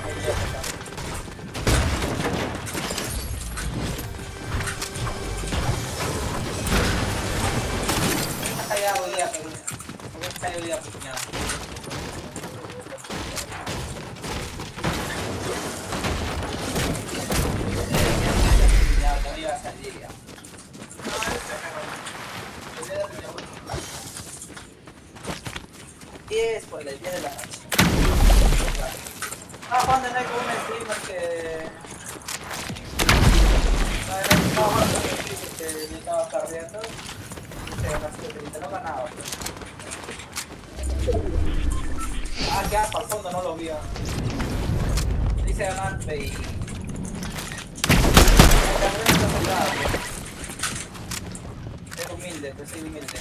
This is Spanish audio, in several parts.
10 por el 10 de la noche. Ah, Juan de Nike con un streamer que... No, Juan de Nike que yo estaba cargando. No ganaba. Ah, ya, para el fondo no lo vio. Dice ganante y... Es humilde, pues soy humilde.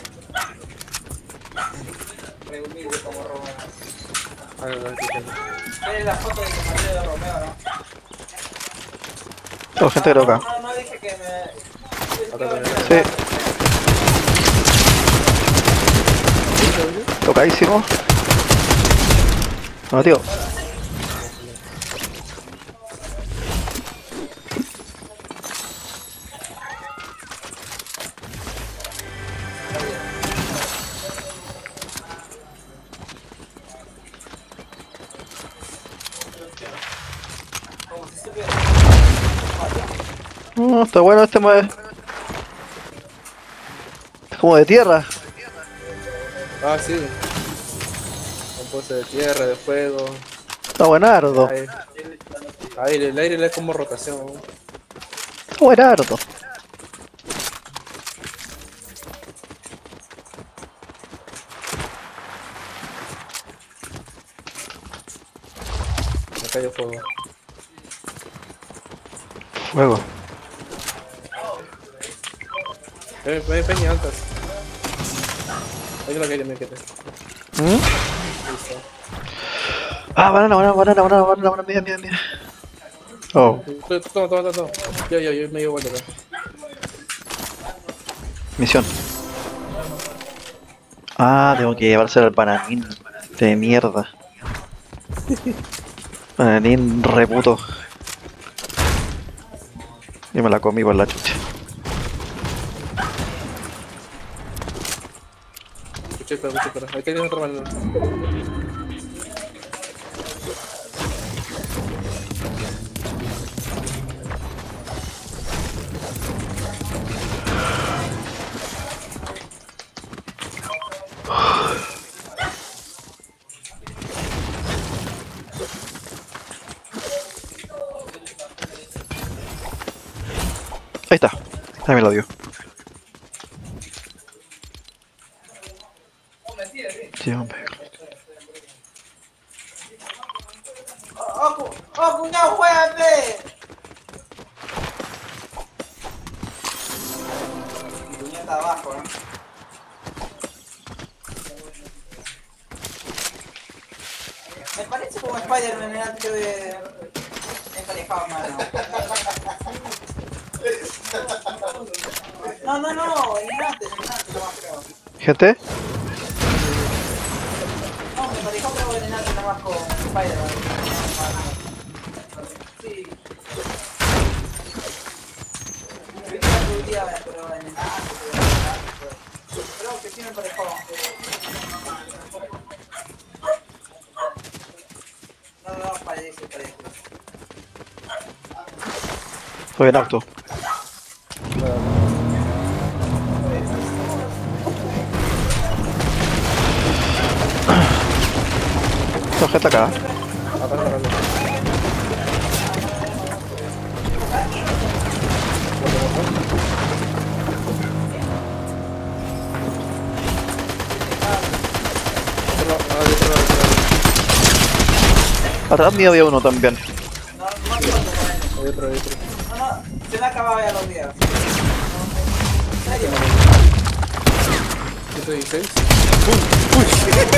Re humilde como Romeo. Es la foto de que salió de Romeo, ¿no? Oh, gente creo acá. No dije que me... Sí. Tocadísimo. No, tío. No, está bueno este mueve. Es como de tierra. Ah, sí. Un pozo de tierra, de fuego. Está buenardo. Ahí el aire le es como rotación. Está buenardo. Me cayó fuego. Fuego. Ven, peña, altas. Ahí es la que me quedé. Ah, banana, mira. Oh, Toma. Yo me llevo vuelta acá. misión. Ah, tengo que llevárselo al bananín de mierda. Bananín reputo. Y me la comí por la chucha. Escuché, ahí tienes otro banano. Ahí está. Ahí me lo dio. Sí, hombre. ¡Oh, cuñado, juégate! Mi cuñado está abajo, ¿no? Me parece como Spider-Man en antes de... emparejado, mano. No, en antes nomás creo. Gente. No, me parejó creo en antes nomás con Spider-Man. Sí. Pero en el antes, creo que sí me parejó. No, parece. Estoy en auto. No, gente acá. Atrás mío había uno también. Hay otro. No, se me acababa ya los días. ¿En serio? 116. Uy,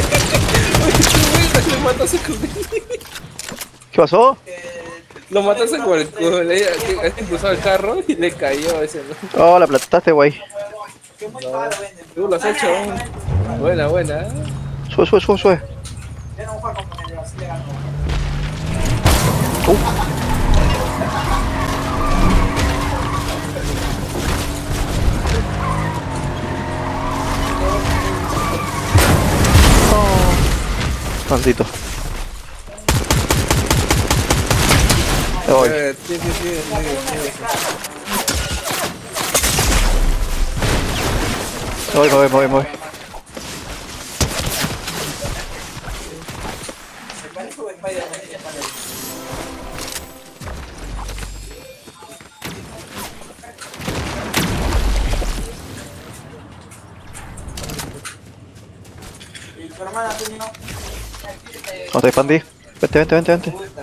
lo mataste con ¿Qué pasó? Lo mataste con el cruzado el carro y le cayó ese. Oh, la aplastaste, guay. Que muy caro venden. Tú lo has hecho. Buena. Sube. Yo no juego con él, así le ganó. Maldito. Ay, Sí, medio. me voy. Me parece un Spider-Man de Japan. Y tu hermana Toño, no te expandí. Vente. gusta.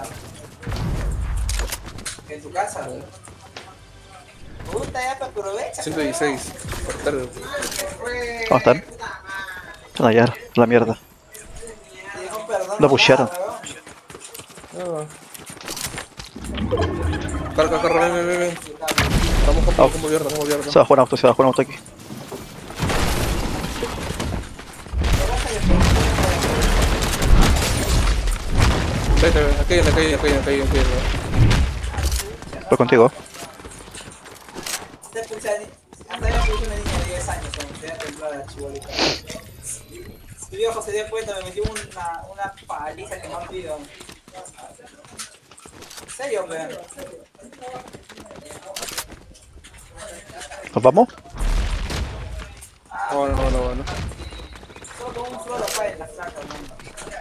En tu casa. Me gusta ya para aprovecha. 116. Por tarde. ¿Cómo están? Están allá, la mierda. Lo pushearon. Ah. Carga, ven. Vamos, como mierda. Se bajó un auto aquí. Vete, aquí. Voy contigo. Hasta yo puse una niña de 10 años cuando se había temblado la chibolita. Mi viejo se dio cuenta, me metió una paliza que no olvido. ¿En serio, weón? ¿Nos vamos? No. Solo con un flor acá en la flaca, ¿no?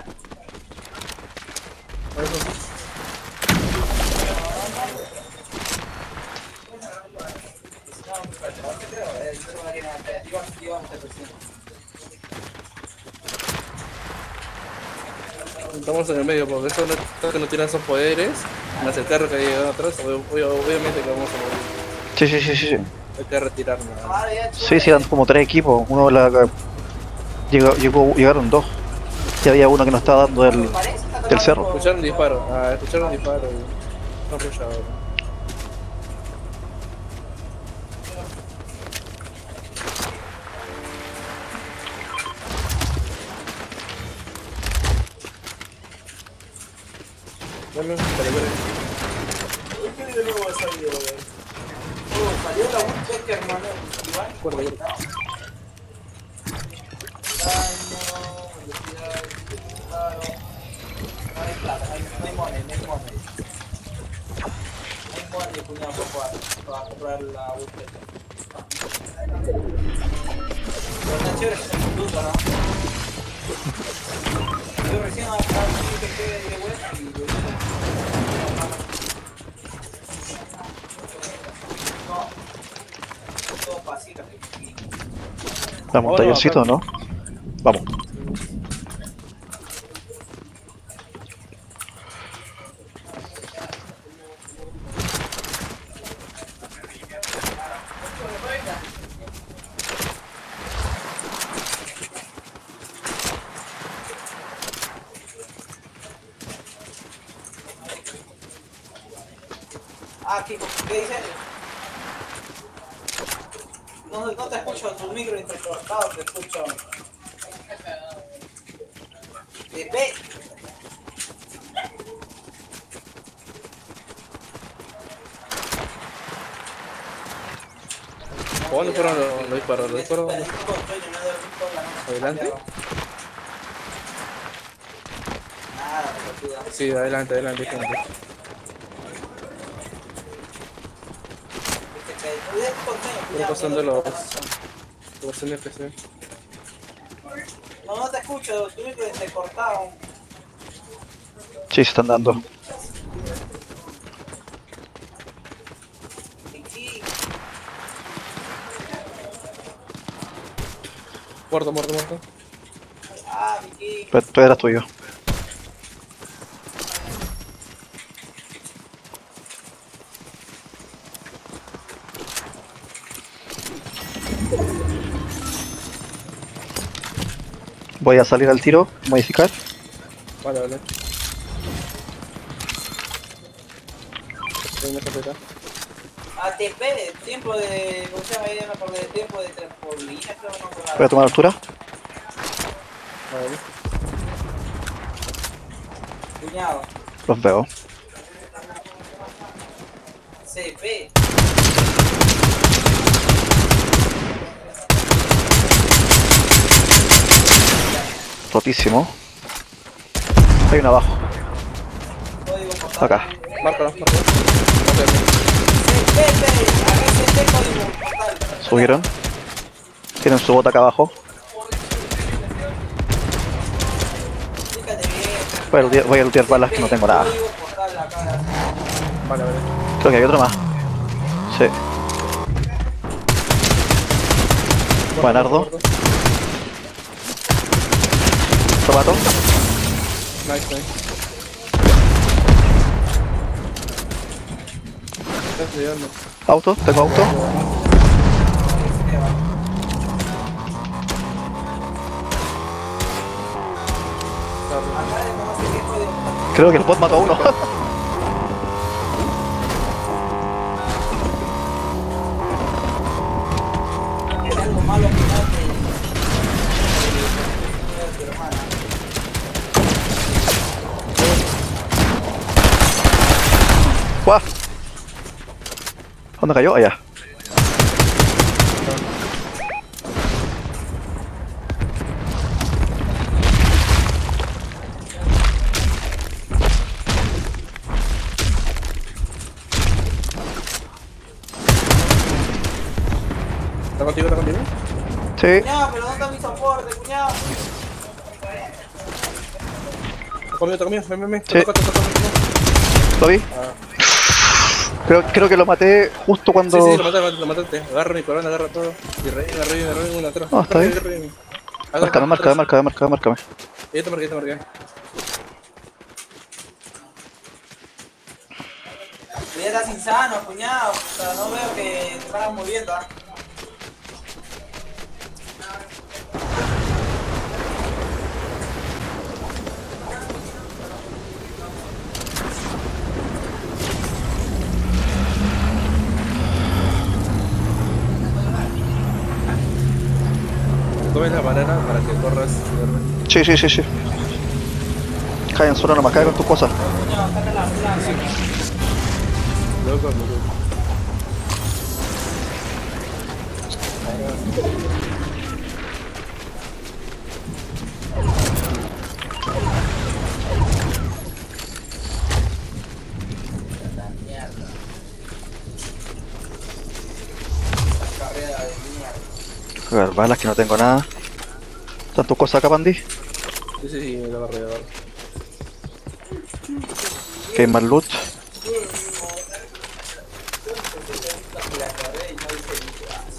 Estamos en el medio, porque estos que no tienen esos poderes, más el carro que ha llegado atrás, obviamente que vamos a morir. Sí. Hay que retirarnos. Sí, eran como 3 equipos. Uno llegaron 2. Y había uno que nos estaba dando del cerro. Escucharon disparo, y no rusharon. Bueno, espera. ¿Qué de nuevo ha salido, weón? Salió la Woodpecker, hermano. Guarda. Daño, velocidad, claro. No hay plata, no hay money. No hay money, cuñado, para comprar la Woodpecker. Pero está chévere ese punto, ¿no? Yo recién acá que quede de vuelta y no, todo pasito. Damos un tallercito, ¿no? Vamos. ¿Qué dice? No te escucho, tu micro intercortado, te escucho. Ve. ¿Cuándo fueron los disparos? ¿Los disparos? ¿Adelante? Nada, pelotuda. Sí, adelante, gente. Están pasando los NPC. No te escucho, tu micro intercortado. Sí, se están dando. Aquí. Muerto. Ah, Vicky. Pero tú eras tuyo. Voy a salir al tiro, modificar. Vale. Hay una escopeta. ATP, tiempo de. ¿Cómo se llama? Ya me acordé de tiempo de trampolina, creo que no me acuerdo. Voy a tomar altura. Vale. Cuñado. Los veo. CP. Rotísimo. Hay uno abajo. Código postal. Acá. Márcalo. CP, acá CP, código postal. Subieron. Tienen su bota acá abajo. Fíjate bien. Voy a lootear balas que no tengo nada. Código postal acá. Vale. Creo que hay otro más. Sí. Buenardo. Tomato. Nice. Estás llegando. Auto. Tengo auto. Acá no sé qué código postal. Creo que el bot mató a uno. Es algo malo que no te hermana. ¡Guau! ¿Dónde cayó? Allá. ¿Está contigo? Sí. Cuñado, pero ¿dónde está mi soporte, cuñado? Está conmigo. Ven. Sí. Toca. ¿Lo vi? Creo que lo maté justo cuando... Sí, lo mataste. Agarra mi corona, agarra todo. Y revive una atrás. Ah, está bien. Revive. Márcame. Ya te marqué. Ya estás insano, cuñado. O sea, no veo que te vas moviendo. ¿Ah? Comes la banana para que corras. Sí. Cae en suelo nomás, cae con tus cosas. Cuñado, saca la plaza. Loco. Carrera de mierda. A ver, balas que no tengo nada. ¿Están tus cosas acá, Pandy? Sí, la agarré. Que hay más loot. La carrera y no dice ni qué hace.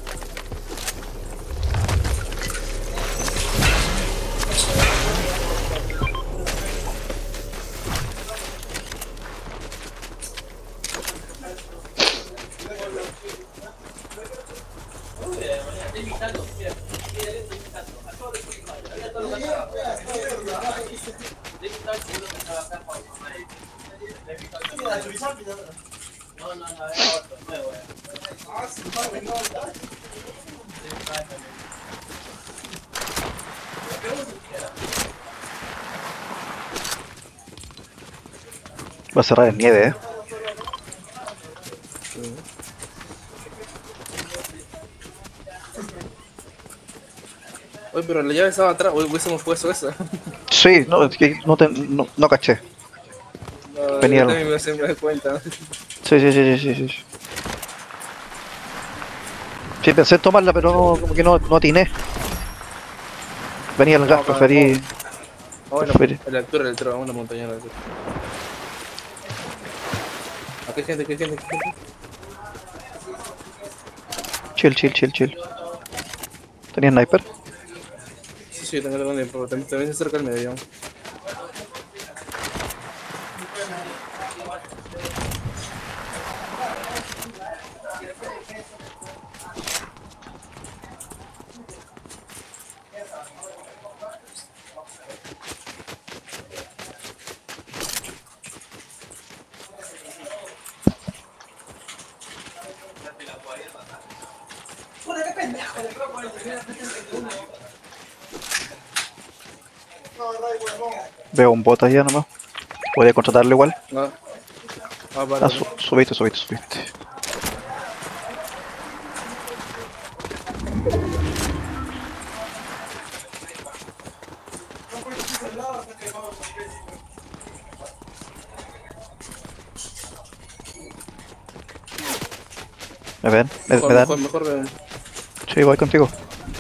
Va a cerrar en nieve, Oye, pero la llave estaba atrás, hubiésemos puesto esa. Sí, no, es que no caché. No, Venía yo algo. también me doy cuenta. Sí. Sí, pensé en tomarla, pero no, como que no atiné. Venía el gas, preferí... Bueno, preferí- a la altura del tro, a una montaña. Aquí hay gente. Chill. ¿Tenía sniper? Sí, tengo donde, pero también se acerca el medio. Puta, qué pendejo, le puedo poner primera fecha en 31. No, da igual, no. Veo un bot allá nomás. Voy a contratarlo igual. No. Ah, vale. Ah, subiste, subiste, subiste. ¿Me ven? ¿Me Mejor, dan? mejor, mejor ven. Sí, voy contigo.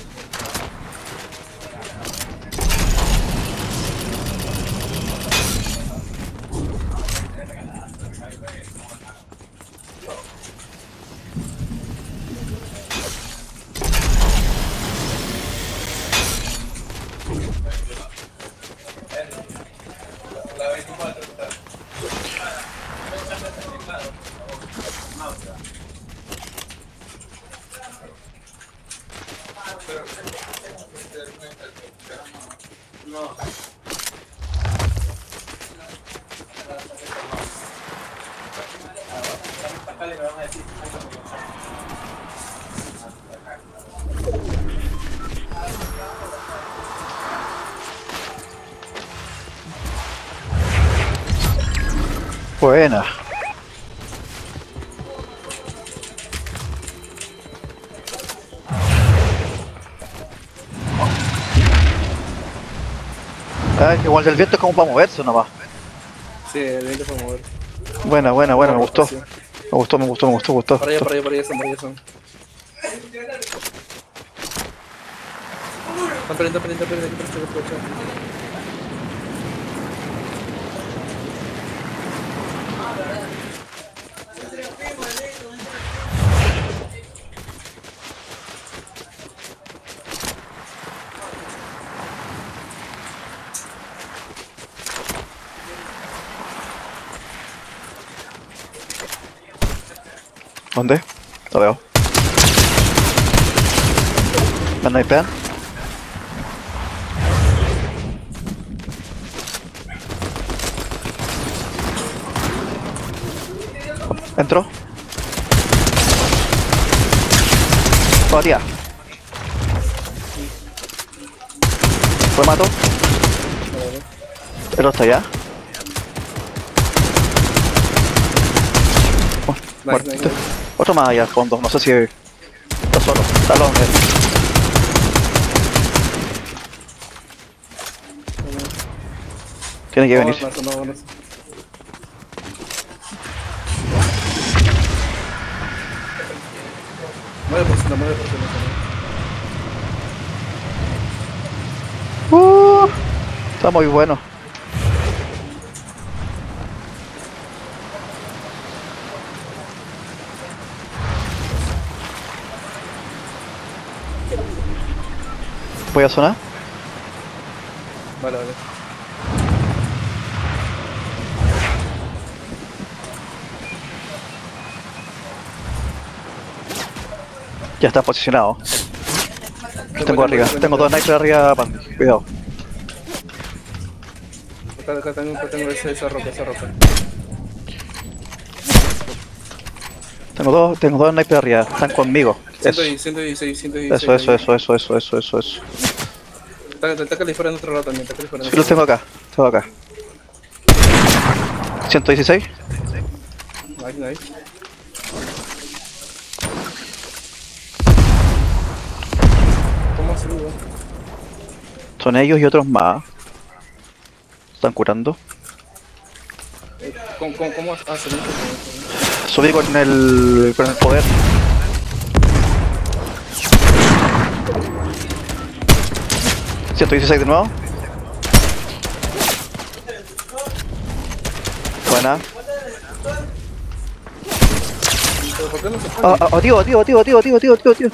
Buena. Ah, igual del viento es como para moverse nomás. Sí, el viento fue a mover. Buena, buena, buena, me gustó. Sí. Me gustó, me gustó, me gustó, me gustó. Para allá, para allá, para allá son, para allá son. Están perdiendo, perdiendo, perdiendo, perdiendo. ¿Dónde? Lo veo. ¿Me snipean? ¿Entró? Todavía. ¿Lo mato? ¿El otro está allá? Oh, muerto. Nice. Otro más allá al fondo, no sé si está solo. Está longe. Tiene que venir. No. Mueve por si no, mueve por si no. Está muy bueno. Voy a sonar. Vale, vale. Ya está posicionado. Tengo arriba, tengo dos snipers arriba, Pandi. Cuidado. Acá tengo esa roca, esa roca. Tengo dos snipers arriba, están conmigo. Eso. 116. Eso. Está disparando otro lado también, está disparando. Sí, los tengo acá. 116. Nice. ¿Cómo ha salido? Son ellos y otros más. Están curando. ¿Cómo ha salido? Subí con el poder. ¿116 de nuevo? Buena. ¿Pero por qué no se pone? Tío.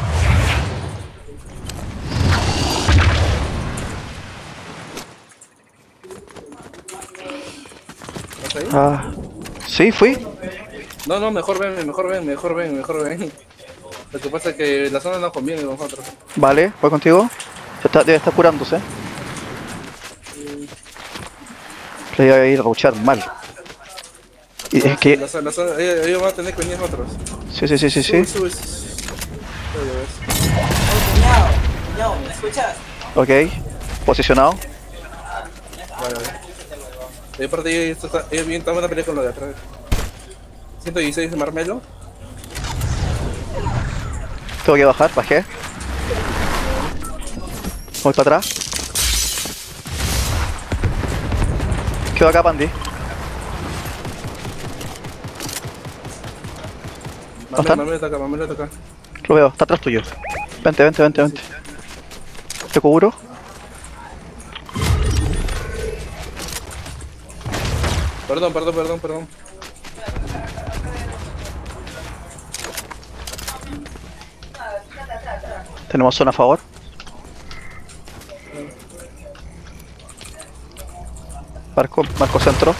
¿Estás ahí? Ah, sí, fui. No, mejor ven. Lo que pasa es que la zona no conviene con nosotros. Vale, voy contigo. Debe estar curándose. Le voy a ir a luchar mal. Y es que... La zona, ellos van a tener que venir nosotros. Sí. Sube. Cuñado, ¿me escuchas? Ok. Posicionado. Vale. Y aparte ellos van a pelear con lo de atrás. 116 de Marmelo. Tengo que bajar, bajé. Voy para atrás. Quedo acá, Pandi. están? Marmelo está acá. Lo veo, está atrás tuyo. Vente. Te cubro. Perdón. Tenemos zona a favor. Marco centro.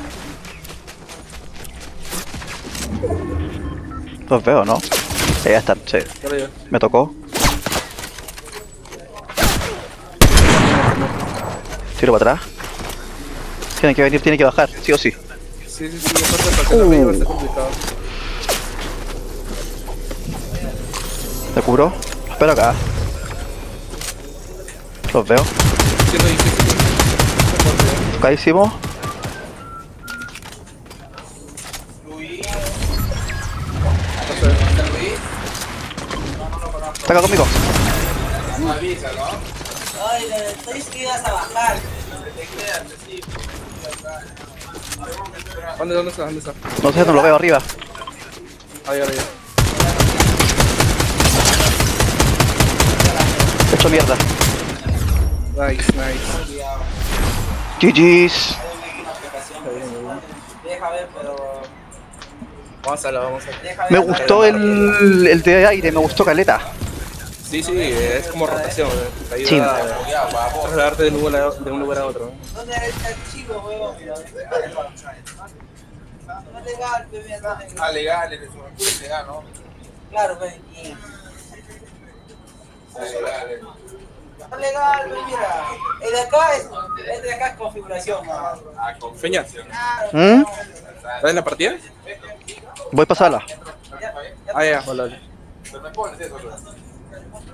Los veo, ¿no? Ya están, sí. Arriba. Me tocó. Tiro para atrás. Tienen que venir, tienen que bajar, sí o sí. Sí, aparte para que la arriba está complicado. Te cubro. Los espero acá. Los veo. 116. Caísimo. Luis. Pasa. Luis. Está acá conmigo. Avisa, ¿no? Ay, estoy que ibas a bajar. Sí. ¿Dónde está? No sé, no lo veo arriba. Ahí. Hecho mierda. Nice. GG's. Deja ver, pero. Vamos a ver. Me gustó el de aire, me gustó caleta. Sí, es como rotación. Te ayuda Sí. a trasladarte de un lugar a otro. ¿Dónde está el chico, weón? No es legal, pues, mira, no es legal. Legal, es legal, ¿no? Claro, pues, y... No es legal, pues, mira. El de acá es configuración, ¿no? Feña, Claro, ¿Mm? ¿estás en la partida? Voy para sala. Ya. Vale. Pero me pones eso,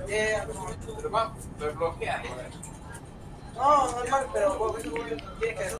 pero bloquean. no, normal, pero tienes que